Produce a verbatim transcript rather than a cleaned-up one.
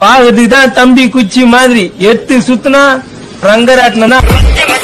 பாக்கிறதுக்கு தான் தம்பி குச்சி மாதிரி எத்து சுத்தினா ரங்கராட்டினா